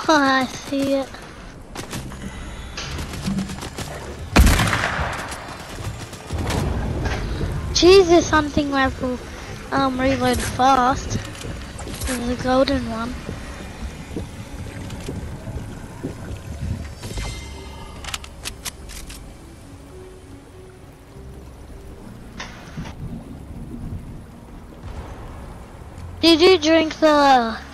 Oh, I see it. Jesus, hunting rifle reload fast. There's a golden one. Did you drink the